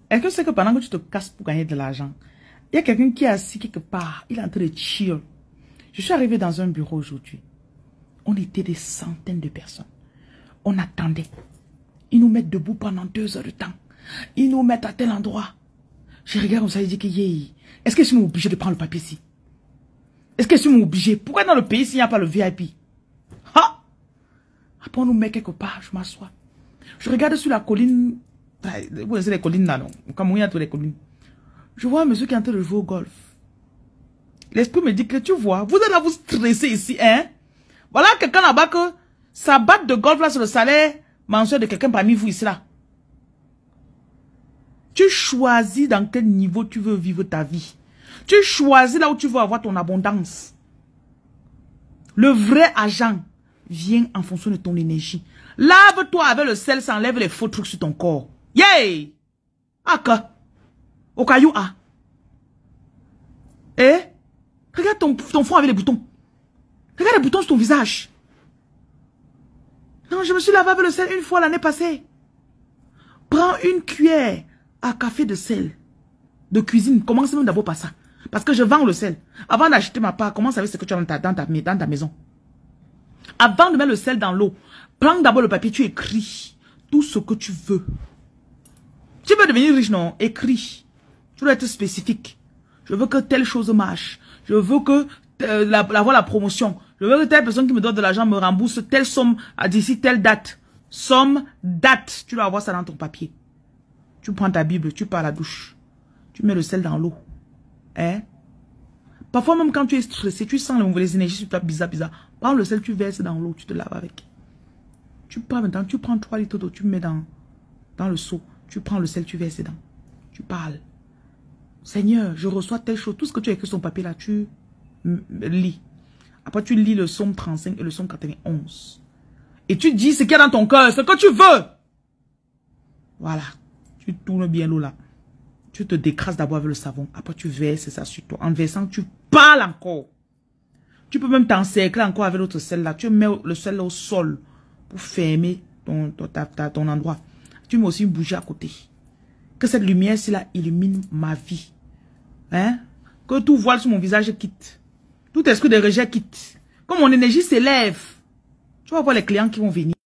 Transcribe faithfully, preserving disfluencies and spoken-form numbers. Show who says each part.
Speaker 1: Est-ce que c'est que pendant que tu te casses pour gagner de l'argent, il y a quelqu'un qui est assis quelque part, il est en train de chill. Je suis arrivé dans un bureau aujourd'hui. On était des centaines de personnes. On attendait. Ils nous mettent debout pendant deux heures de temps. Ils nous mettent à tel endroit. Je regarde comme ça, je dis que yeah. Est-ce que je suis obligé de prendre le papier ici? Est-ce que je suis obligé? Pourquoi dans le pays s'il n'y a pas le V I P? Ha! Après on nous met quelque part, je m'assois. Je regarde sur la colline. Vous connaissez les collines là, non? Comme il y a toutes les collines. Je vois un monsieur qui est en train de jouer au golf. L'esprit me dit que tu vois, vous allez vous stresser ici, hein? Voilà quelqu'un là-bas que sa batte de golf là sur le salaire mensuel de quelqu'un parmi vous ici là. Tu choisis dans quel niveau tu veux vivre ta vie. Tu choisis là où tu veux avoir ton abondance. Le vrai argent vient en fonction de ton énergie. Lave-toi avec le sel, ça enlève les faux trucs sur ton corps. Yay! Aka. Au caillou A. Eh? Regarde ton, ton front avec les boutons. Regarde les boutons sur ton visage. Non, je me suis lavé avec le sel une fois l'année passée. Prends une cuillère à café de sel. De cuisine. Commence même d'abord par ça. Parce que je vends le sel. Avant d'acheter ma part, commence avec ce que tu as dans ta, dans ta, dans ta maison. Avant de mettre le sel dans l'eau, prends d'abord le papier, tu écris tout ce que tu veux. Tu veux devenir riche, non? Écris. Tu dois être spécifique. Je veux que telle chose marche. Je veux que euh, la, la, la promotion. Je veux que telle personne qui me donne de l'argent me rembourse telle somme d'ici telle date. Somme, date. Tu dois avoir ça dans ton papier. Tu prends ta Bible, tu pars à la douche. Tu mets le sel dans l'eau. Hein? Parfois même quand tu es stressé, tu sens les énergies sur toi bizarre, bizarre. Prends le sel, tu verses dans l'eau, tu te laves avec. Tu pars maintenant, tu prends trois litres d'eau, tu mets dans, dans le seau. Tu prends le sel, tu verses dedans. Tu parles. Seigneur, je reçois telle chose. Tout ce que tu as écrit sur ton papier là, tu lis. Après, tu lis le psaume trente-cinq et le psaume quatre-vingt-onze. Et tu dis ce qu'il y a dans ton cœur, ce que tu veux. Voilà. Tu tournes bien l'eau là. Tu te décrasses d'abord avec le savon. Après, tu verses ça sur toi. En versant, tu parles encore. Tu peux même t'encercler encore avec l'autre sel là. Tu mets le sel là au sol pour fermer ton, ton, ta, ta, ton endroit. Tu mets aussi une bougie à côté. Que cette lumière-ci là illumine ma vie. Hein? Que tout voile sur mon visage quitte. Tout esprit de rejet quitte. Que mon énergie s'élève. Tu vas voir les clients qui vont venir.